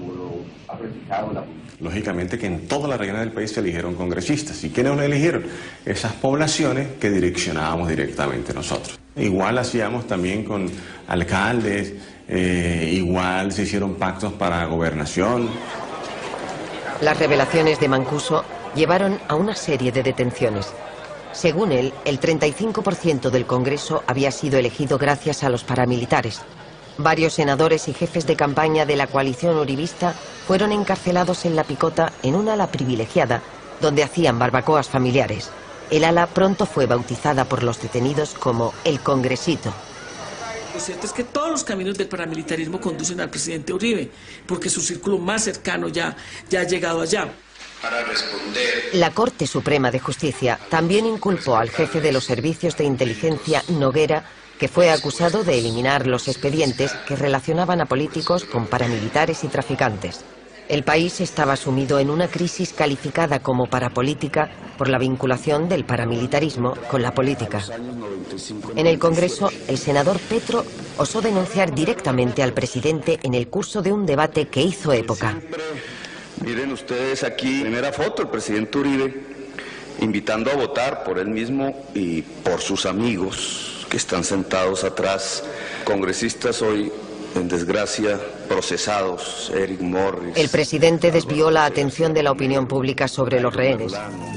Lógicamente que en toda la región del país se eligieron congresistas. ¿Y quiénes lo eligieron? Esas poblaciones que direccionábamos directamente nosotros. Igual hacíamos también con alcaldes, igual se hicieron pactos para gobernación. Las revelaciones de Mancuso llevaron a una serie de detenciones. Según él, el 35% del Congreso había sido elegido gracias a los paramilitares. Varios senadores y jefes de campaña de la coalición uribista fueron encarcelados en La Picota en un ala privilegiada, donde hacían barbacoas familiares. El ala pronto fue bautizada por los detenidos como el Congresito. Lo cierto es que todos los caminos del paramilitarismo conducen al presidente Uribe, porque su círculo más cercano ya ha llegado allá. Para responder. La Corte Suprema de Justicia también inculpó al jefe de los servicios de inteligencia, Noguera, que fue acusado de eliminar los expedientes que relacionaban a políticos con paramilitares y traficantes. El país estaba sumido en una crisis calificada como parapolítica por la vinculación del paramilitarismo con la política. En el Congreso, el senador Petro osó denunciar directamente al presidente en el curso de un debate que hizo época. Miren ustedes aquí, primera foto, el presidente Uribe invitando a votar por él mismo y por sus amigos que están sentados atrás, congresistas hoy en desgracia, procesados, Eric Morris. El presidente desvió la atención de la opinión pública sobre los rehenes.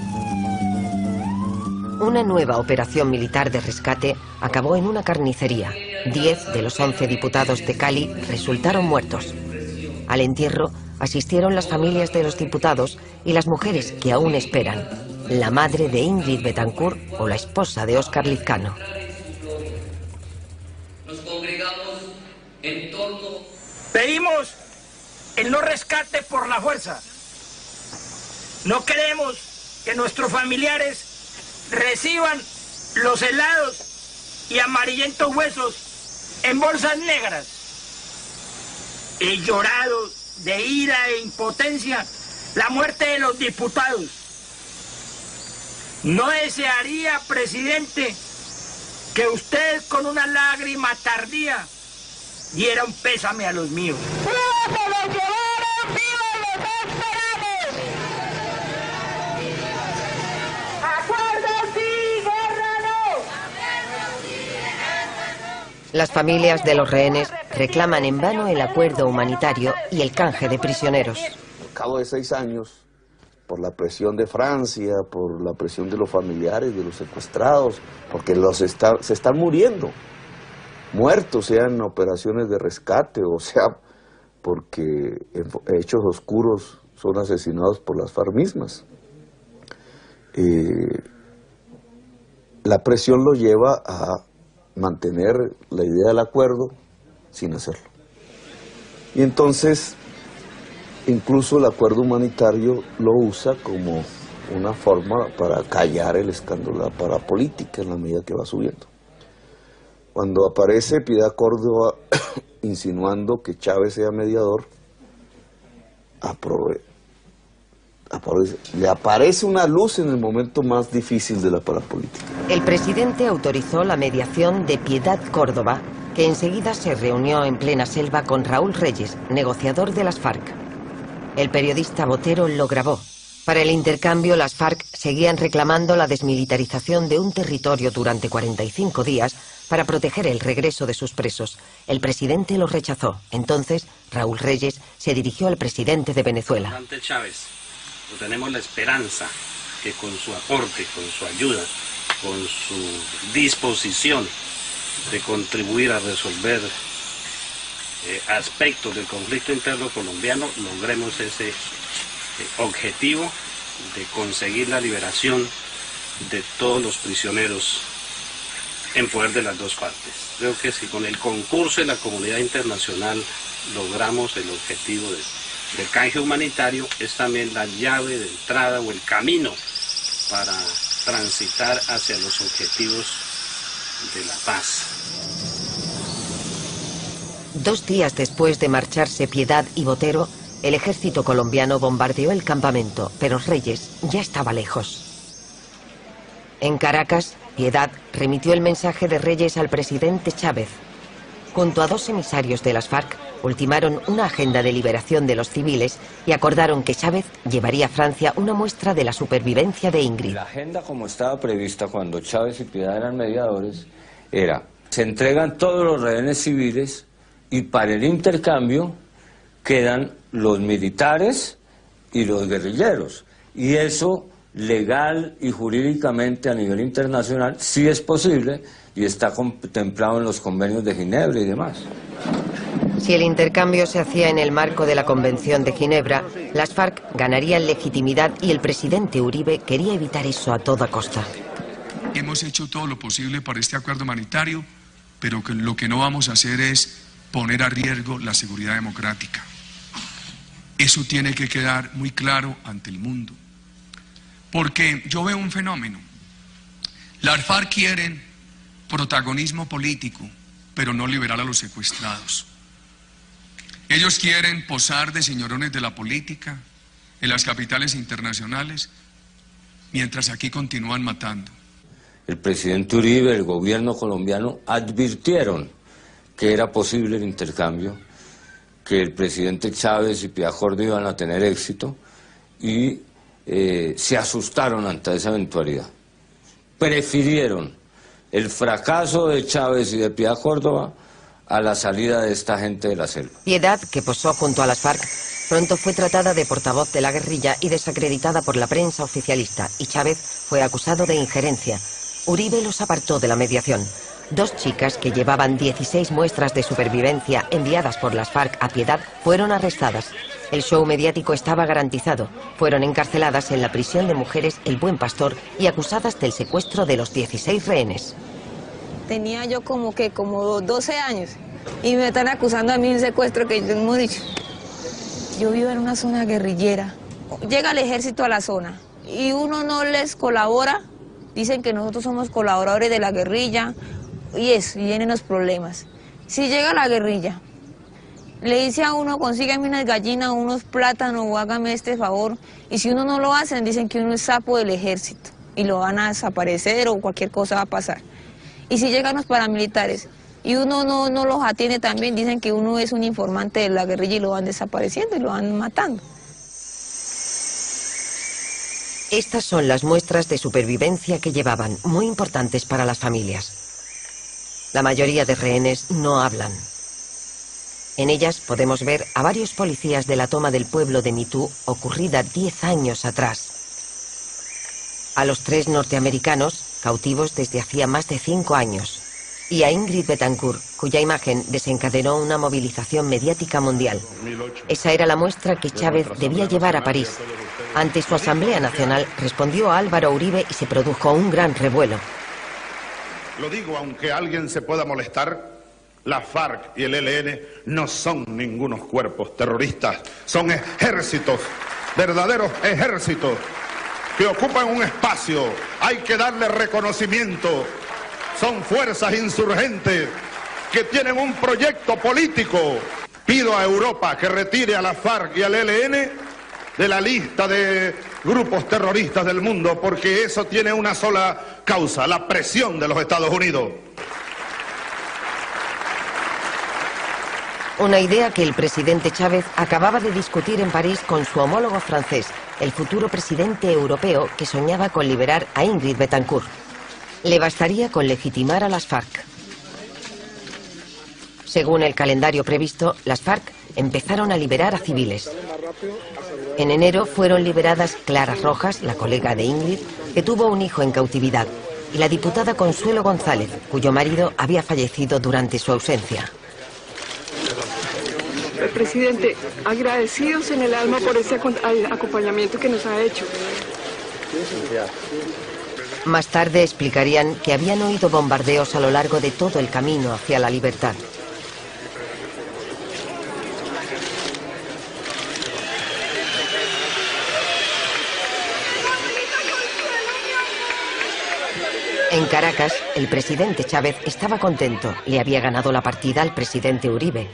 Una nueva operación militar de rescate acabó en una carnicería. 10 de los 11 diputados de Cali resultaron muertos. Al entierro asistieron las familias de los diputados y las mujeres que aún esperan, la madre de Ingrid Betancourt o la esposa de Óscar Lizcano. Nos congregamos en torno. Pedimos el no rescate por la fuerza. No queremos que nuestros familiares reciban los helados y amarillentos huesos en bolsas negras. He llorado de ira e impotencia la muerte de los diputados. No desearía, presidente, que usted con una lágrima tardía diera un pésame a los míos. ¡Viva se los llevaron! ¡Viva los esperamos! ¡Acuerdo sí, guerra no! Las familias de los rehenes reclaman en vano el acuerdo humanitario y el canje de prisioneros. Al cabo de 6 años, por la presión de Francia, por la presión de los familiares, de los secuestrados, porque se están muriendo, muertos, sean operaciones de rescate, o sea, porque en hechos oscuros son asesinados por las FARC mismas. La presión lo lleva a mantener la idea del acuerdo sin hacerlo. Y entonces, incluso el acuerdo humanitario lo usa como una forma para callar el escándalo de la parapolítica en la medida que va subiendo. Cuando aparece Piedad Córdoba insinuando que Chávez sea mediador, le aparece una luz en el momento más difícil de la parapolítica. El presidente autorizó la mediación de Piedad Córdoba, que enseguida se reunió en plena selva con Raúl Reyes, negociador de las FARC. El periodista Botero lo grabó. Para el intercambio, las FARC seguían reclamando la desmilitarización de un territorio durante 45 días para proteger el regreso de sus presos. El presidente lo rechazó. Entonces, Raúl Reyes se dirigió al presidente de Venezuela. Ante Chávez, tenemos la esperanza que con su aporte, con su ayuda, con su disposición de contribuir a resolver aspectos del conflicto interno colombiano, logremos ese objetivo de conseguir la liberación de todos los prisioneros en poder de las dos partes. Creo que si con el concurso de la comunidad internacional logramos el objetivo del canje humanitario, es también la llave de entrada o el camino para transitar hacia los objetivos de la paz. 2 días después de marcharse Piedad y Botero, el ejército colombiano bombardeó el campamento, pero Reyes ya estaba lejos. En Caracas, Piedad remitió el mensaje de Reyes al presidente Chávez. Junto a 2 emisarios de las FARC, ultimaron una agenda de liberación de los civiles y acordaron que Chávez llevaría a Francia una muestra de la supervivencia de Ingrid. La agenda, como estaba prevista cuando Chávez y Piedad eran mediadores, era: se entregan todos los rehenes civiles y para el intercambio quedan los militares y los guerrilleros. Y eso, legal y jurídicamente a nivel internacional, sí es posible y está contemplado en los convenios de Ginebra y demás. Si el intercambio se hacía en el marco de la Convención de Ginebra, las FARC ganarían legitimidad y el presidente Uribe quería evitar eso a toda costa. Hemos hecho todo lo posible para este acuerdo humanitario, pero lo que no vamos a hacer es poner a riesgo la seguridad democrática. Eso tiene que quedar muy claro ante el mundo. Porque yo veo un fenómeno. Las FARC quieren protagonismo político, pero no liberar a los secuestrados. Ellos quieren posar de señorones de la política en las capitales internacionales, mientras aquí continúan matando. El presidente Uribe, el gobierno colombiano, advirtieron que era posible el intercambio, que el presidente Chávez y Piedad Córdoba iban a tener éxito y se asustaron ante esa eventualidad. Prefirieron el fracaso de Chávez y de Piedad Córdoba a la salida de esta gente de la selva. Piedad, que posó junto a las FARC, pronto fue tratada de portavoz de la guerrilla y desacreditada por la prensa oficialista, y Chávez fue acusado de injerencia. Uribe los apartó de la mediación. 2 chicas que llevaban 16 muestras de supervivencia enviadas por las FARC a Piedad fueron arrestadas. El show mediático estaba garantizado. Fueron encarceladas en la prisión de mujeres El Buen Pastor y acusadas del secuestro de los 16 rehenes. Tenía yo como 12 años y me están acusando a mí de un secuestro que yo no he dicho. Yo vivo en una zona guerrillera. Llega el ejército a la zona y uno no les colabora. Dicen que nosotros somos colaboradores de la guerrilla y eso, y vienen los problemas. Si llega la guerrilla, le dice a uno, consígueme unas gallinas, unos plátanos o hágame este favor. Y si uno no lo hace, dicen que uno es sapo del ejército y lo van a desaparecer o cualquier cosa va a pasar. Y si llegan los paramilitares y uno no los atiende también, dicen que uno es un informante de la guerrilla y lo van desapareciendo y lo van matando. Estas son las muestras de supervivencia que llevaban, muy importantes para las familias. La mayoría de rehenes no hablan. En ellas podemos ver a varios policías de la toma del pueblo de Mitú ocurrida 10 años atrás. A los 3 norteamericanos, cautivos desde hacía más de 5 años. Y a Ingrid Betancourt, cuya imagen desencadenó una movilización mediática mundial. Esa era la muestra que Chávez debía llevar a París. Ante su Asamblea Nacional respondió a Álvaro Uribe y se produjo un gran revuelo. Lo digo aunque alguien se pueda molestar, la FARC y el ELN no son ningunos cuerpos terroristas, son ejércitos, verdaderos ejércitos, que ocupan un espacio, hay que darle reconocimiento. Son fuerzas insurgentes que tienen un proyecto político. Pido a Europa que retire a la FARC y al ELN de la lista de grupos terroristas del mundo, porque eso tiene una sola causa, la presión de los Estados Unidos. Una idea que el presidente Chávez acababa de discutir en París con su homólogo francés, el futuro presidente europeo que soñaba con liberar a Ingrid Betancourt. Le bastaría con legitimar a las FARC. Según el calendario previsto, las FARC empezaron a liberar a civiles. En enero fueron liberadas Clara Rojas, la colega de Ingrid, que tuvo un hijo en cautividad, y la diputada Consuelo González, cuyo marido había fallecido durante su ausencia. Presidente, agradecidos en el alma por ese acompañamiento que nos ha hecho. Más tarde explicarían que habían oído bombardeos a lo largo de todo el camino hacia la libertad. En Caracas, el presidente Chávez estaba contento. Le había ganado la partida al presidente Uribe.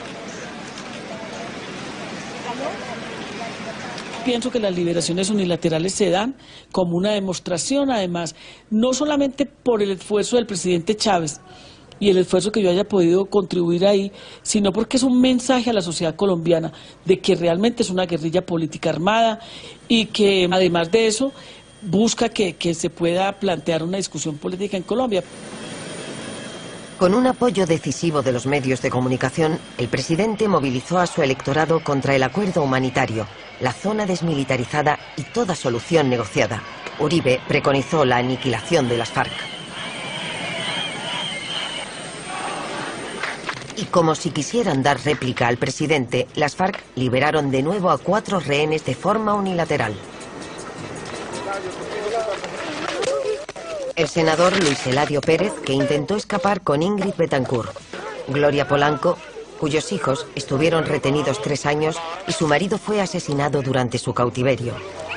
Pienso que las liberaciones unilaterales se dan como una demostración, además, no solamente por el esfuerzo del presidente Chávez y el esfuerzo que yo haya podido contribuir ahí, sino porque es un mensaje a la sociedad colombiana de que realmente es una guerrilla política armada y que, además de eso, busca que se pueda plantear una discusión política en Colombia. Con un apoyo decisivo de los medios de comunicación, el presidente movilizó a su electorado contra el acuerdo humanitario, la zona desmilitarizada y toda solución negociada. Uribe preconizó la aniquilación de las FARC. Y como si quisieran dar réplica al presidente, las FARC liberaron de nuevo a 4 rehenes de forma unilateral. El senador Luis Eladio Pérez, que intentó escapar con Ingrid Betancourt. Gloria Polanco, cuyos hijos estuvieron retenidos 3 años y su marido fue asesinado durante su cautiverio.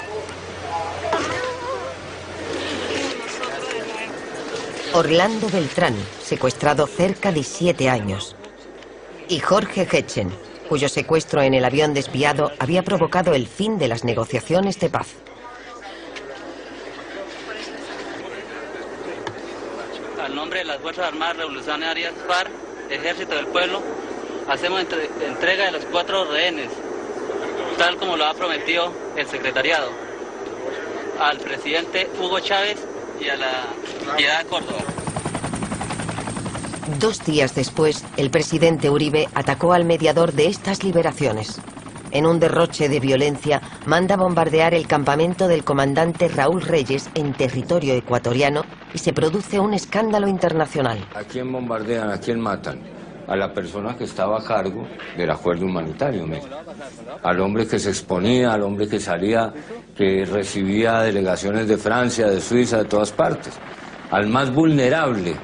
Orlando Beltrán, secuestrado cerca de 7 años. Y Jorge Hechen, cuyo secuestro en el avión desviado había provocado el fin de las negociaciones de paz. Al nombre de las Fuerzas Armadas Revolucionarias, FARC, Ejército del Pueblo, hacemos entrega de los 4 rehenes, tal como lo ha prometido el secretariado, al presidente Hugo Chávez y a la Piedad Córdoba. 2 días después, el presidente Uribe atacó al mediador de estas liberaciones. En un derroche de violencia, manda bombardear el campamento del comandante Raúl Reyes en territorio ecuatoriano y se produce un escándalo internacional. ¿A quién bombardean? ¿A quién matan? A la persona que estaba a cargo del acuerdo humanitario, al hombre que se exponía, al hombre que salía, que recibía delegaciones de Francia, de Suiza, de todas partes, al más vulnerable.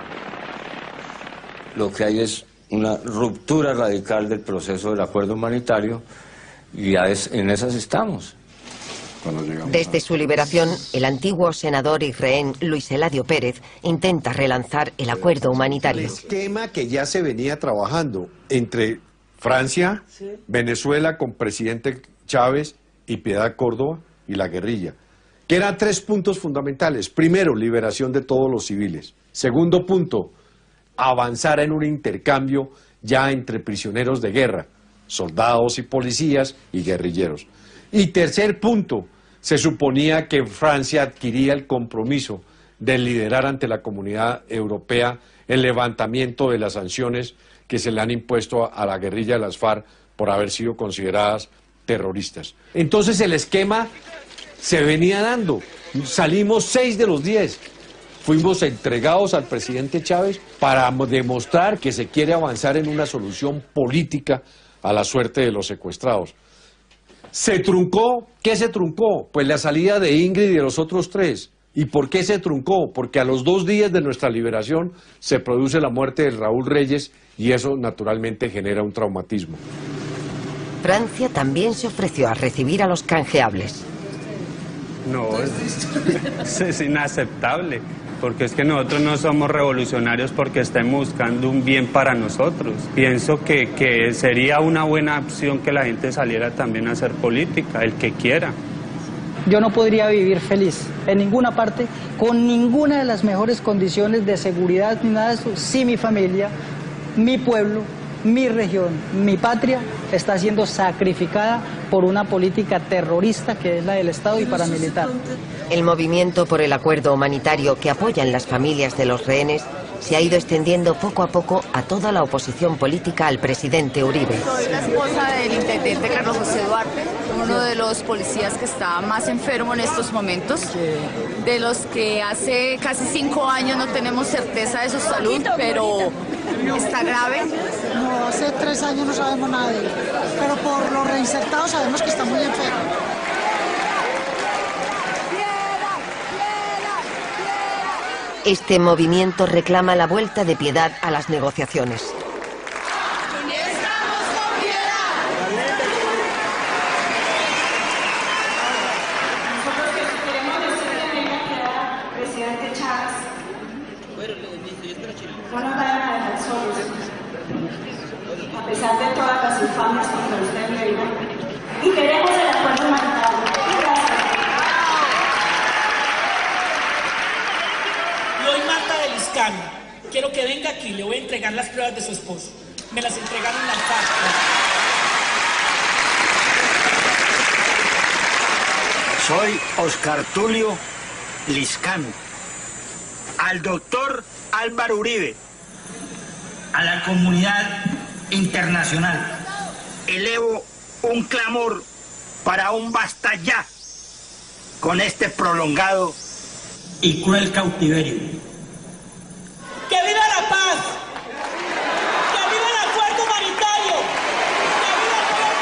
Lo que hay es una ruptura radical del proceso del acuerdo humanitario y en esas estamos. Desde su liberación, el antiguo senador y rehén Luis Eladio Pérez intenta relanzar el acuerdo humanitario. El esquema que ya se venía trabajando entre Francia, Venezuela con presidente Chávez y Piedad Córdoba y la guerrilla, que eran 3 puntos fundamentales. Primero, liberación de todos los civiles. Segundo punto, avanzar en un intercambio ya entre prisioneros de guerra, soldados y policías y guerrilleros. Y tercer punto, se suponía que Francia adquiría el compromiso de liderar ante la comunidad europea el levantamiento de las sanciones que se le han impuesto a la guerrilla de las FARC por haber sido consideradas terroristas. Entonces el esquema se venía dando. Salimos 6 de los 10. Fuimos entregados al presidente Chávez para demostrar que se quiere avanzar en una solución política a la suerte de los secuestrados. ¿Se truncó? ¿Qué se truncó? Pues la salida de Ingrid y de los otros 3. ¿Y por qué se truncó? Porque a los 2 días de nuestra liberación se produce la muerte de Raúl Reyes y eso naturalmente genera un traumatismo. Francia también se ofreció a recibir a los canjeables. No, es inaceptable, porque es que nosotros no somos revolucionarios porque estemos buscando un bien para nosotros. Pienso que sería una buena opción que la gente saliera también a hacer política, el que quiera. Yo no podría vivir feliz en ninguna parte, con ninguna de las mejores condiciones de seguridad ni nada de eso, si mi familia, mi pueblo, mi región, mi patria está siendo sacrificada por una política terrorista que es la del Estado y paramilitar. El movimiento por el acuerdo humanitario que apoyan las familias de los rehenes se ha ido extendiendo poco a poco a toda la oposición política al presidente Uribe. Soy la esposa del intendente Carlos José Duarte, uno de los policías que está más enfermo en estos momentos, de los que hace casi 5 años no tenemos certeza de su salud, pero está grave. No, hace 3 años no sabemos nada de él, pero por los reinsertados sabemos que está muy enfermo. Este movimiento reclama la vuelta de Piedad a las negociaciones. A pesar de todas las infamias contra usted en Mérida, y queremos el acuerdo humanitario. Soy Marta del Iscano. Quiero que venga aquí, le voy a entregar las pruebas de su esposo. Me las entregaron en la FARC. Soy Oscar Tulio Liscano. Al doctor Álvaro Uribe, a la comunidad internacional, elevo un clamor para un basta ya con este prolongado y cruel cautiverio. ¡Que viva la paz! ¡Que viva el acuerdo humanitario! ¡Que viva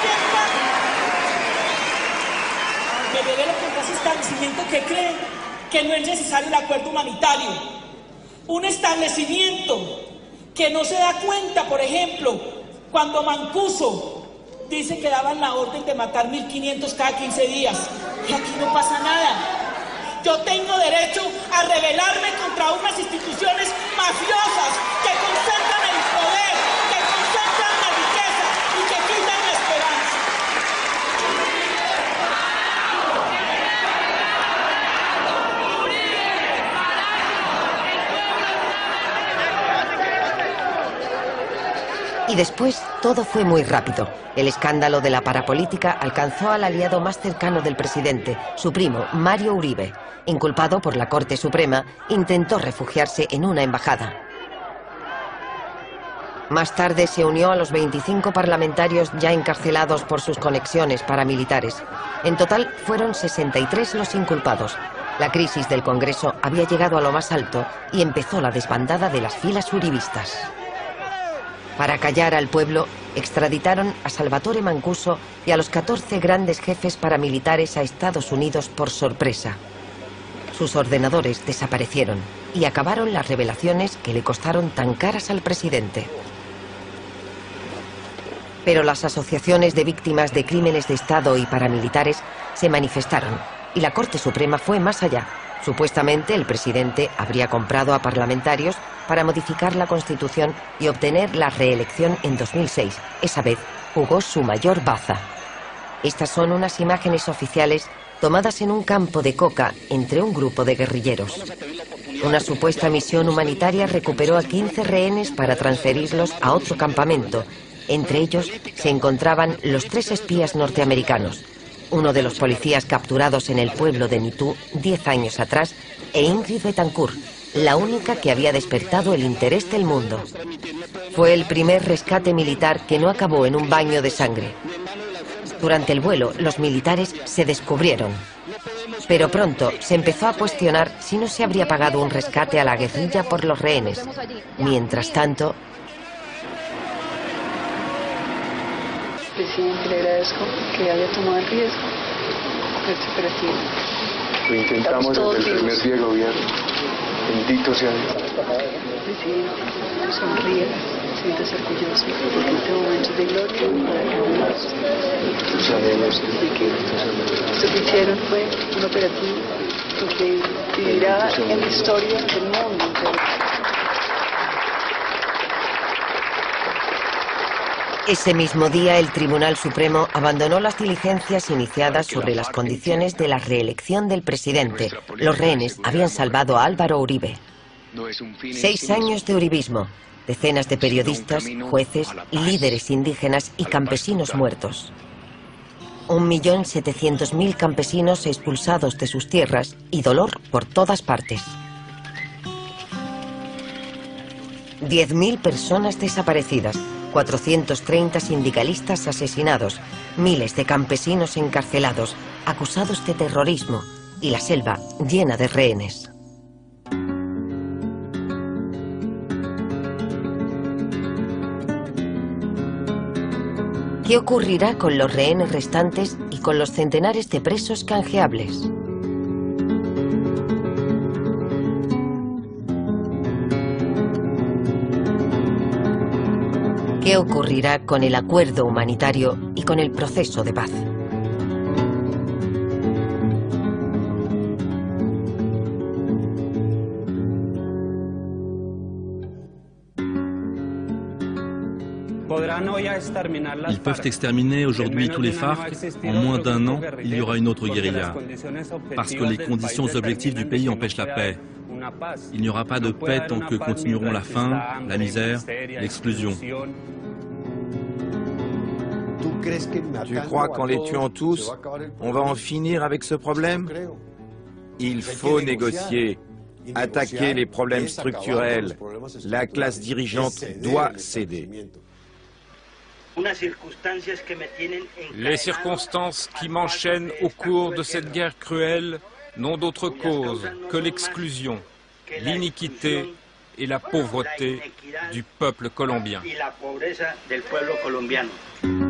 el gobierno! Me revelo contra ese establecimiento que cree que no es necesario el acuerdo humanitario. Un establecimiento que no se da cuenta, por ejemplo, cuando Mancuso dice que daban la orden de matar 1.500 cada 15 días. Y aquí no pasa nada. Yo tengo derecho a rebelarme contra unas instituciones mafiosas que concentran el poder, que concentran la riqueza y que quitan la esperanza. Y después todo fue muy rápido. El escándalo de la parapolítica alcanzó al aliado más cercano del presidente, su primo, Mario Uribe. Inculpado por la Corte Suprema, intentó refugiarse en una embajada. Más tarde se unió a los 25 parlamentarios ya encarcelados por sus conexiones paramilitares. En total fueron 63 los inculpados. La crisis del Congreso había llegado a lo más alto y empezó la desbandada de las filas uribistas. Para callar al pueblo, extraditaron a Salvatore Mancuso y a los 14 grandes jefes paramilitares a Estados Unidos por sorpresa. Sus ordenadores desaparecieron y acabaron las revelaciones que le costaron tan caras al presidente. Pero las asociaciones de víctimas de crímenes de Estado y paramilitares se manifestaron y la Corte Suprema fue más allá. Supuestamente el presidente habría comprado a parlamentarios para modificar la Constitución y obtener la reelección en 2006. Esa vez jugó su mayor baza. Estas son unas imágenes oficiales tomadas en un campo de coca entre un grupo de guerrilleros. Una supuesta misión humanitaria recuperó a 15 rehenes para transferirlos a otro campamento. Entre ellos se encontraban los 3 espías norteamericanos, uno de los policías capturados en el pueblo de Mitú 10 años atrás, e Ingrid Betancourt, la única que había despertado el interés del mundo. Fue el primer rescate militar que no acabó en un baño de sangre. Durante el vuelo, los militares se descubrieron. Pero pronto se empezó a cuestionar si no se habría pagado un rescate a la guerrilla por los rehenes. Mientras tanto... Presidente, le agradezco que haya tomado el riesgo de este operativo. Lo intentamos desde el primer día de gobierno. Bendito sea Dios. Presidente, sonríe, siéntase orgulloso, porque este momento de gloria Sabemos que esto que hicieron fue un operativo que vivirá en la historia del mundo. Ese mismo día, el Tribunal Supremo abandonó las diligencias iniciadas sobre las condiciones de la reelección del presidente. Los rehenes habían salvado a Álvaro Uribe. 6 años de uribismo, decenas de periodistas, jueces, líderes indígenas y campesinos muertos. 1.700.000 campesinos expulsados de sus tierras y dolor por todas partes. 10.000 personas desaparecidas. 430 sindicalistas asesinados, miles de campesinos encarcelados, acusados de terrorismo y la selva llena de rehenes. ¿Qué ocurrirá con los rehenes restantes y con los centenares de presos canjeables? ¿Qué ocurrirá con el acuerdo humanitario y con el proceso de paz? Ils peuvent exterminer aujourd'hui tous les FARC. En moins d'1 an, il y aura une autre guérilla. Parce que les conditions objectives du pays empêchent la paix. Il n'y aura pas de paix tant que continueront la faim, la misère, l'exclusion. Tu crois qu'en les tuant tous, on va en finir avec ce problème? Il faut négocier, attaquer les problèmes structurels. La classe dirigeante doit céder. Les circonstances qui m'enchaînent au cours de cette guerre cruelle n'ont d'autre cause que l'exclusion, l'iniquité et la pauvreté du peuple colombien.